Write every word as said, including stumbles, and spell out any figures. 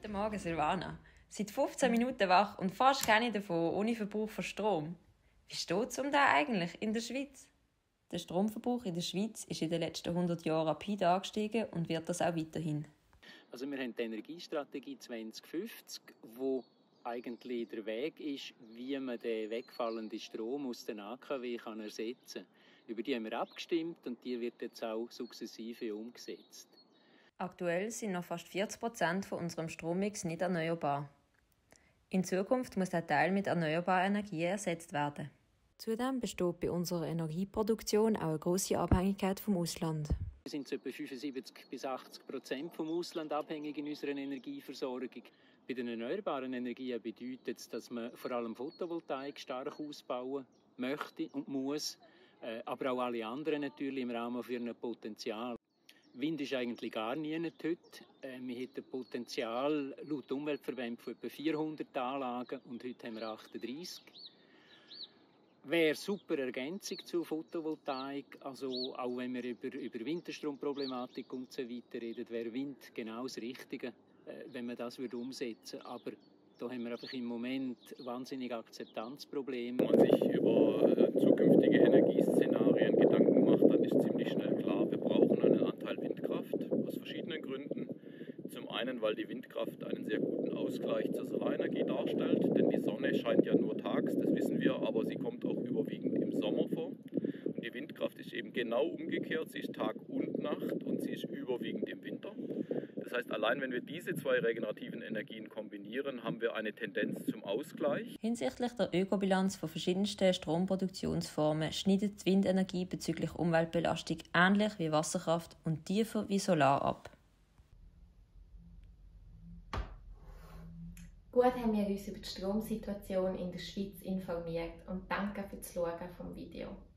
Guten Morgen, Silvana. Seit fünfzehn Minuten wach und fast keine davon ohne Verbrauch von Strom. Wie steht es um das eigentlich in der Schweiz? Der Stromverbrauch in der Schweiz ist in den letzten hundert Jahren rapide angestiegen und wird das auch weiterhin. Also wir haben die Energiestrategie zwanzig fünfzig, wo eigentlich der Weg ist, wie man den wegfallenden Strom aus den A K W kann ersetzen kann. Über die haben wir abgestimmt und die wird jetzt auch sukzessive umgesetzt. Aktuell sind noch fast vierzig Prozent von unserem Strommix nicht erneuerbar. In Zukunft muss der Teil mit erneuerbarer Energie ersetzt werden. Zudem besteht bei unserer Energieproduktion auch eine grosse Abhängigkeit vom Ausland. Wir sind zu etwa fünfundsiebzig bis achtzig Prozent vom Ausland abhängig in unserer Energieversorgung. Bei den erneuerbaren Energien bedeutet es, dass man vor allem Photovoltaik stark ausbauen möchte und muss, aber auch alle anderen natürlich im Rahmen für ein Potenzial. Wind ist eigentlich gar nie nicht heute. Wir haben ein Potenzial laut Umweltverbänden von etwa vierhundert Anlagen und heute haben wir achtunddreissig. Wäre super Ergänzung zur Photovoltaik, also auch wenn wir über, über Winterstromproblematik und so weiter reden, wäre Wind genau das Richtige, wenn man das würde umsetzen würde. Aber da haben wir einfach im Moment wahnsinnige Akzeptanzprobleme. Wenn man sich über äh, zukünftige Energieszenarien Gedanken macht, dann ist ziemlich schnell klar, wir brauchen einen Anteil Windkraft aus verschiedenen Gründen. Zum einen, weil die Windkraft einen sehr guten Ausgleich zur Solarenergie darstellt, denn die Sonne scheint ja nur tags, das wissen wir, aber sie kommt auch überwiegend im Sommer vor. Und die Windkraft ist eben genau umgekehrt, sie ist Tag und Nacht und sie ist überwiegend im Winter. Das heißt, allein wenn wir diese zwei regenerativen Energien kombinieren, haben wir eine Tendenz zum Ausgleich. Hinsichtlich der Ökobilanz von verschiedensten Stromproduktionsformen schneidet die Windenergie bezüglich Umweltbelastung ähnlich wie Wasserkraft und tiefer wie Solar ab. Gut haben wir uns über die Stromsituation in der Schweiz informiert und danke für das Schauen vom Video.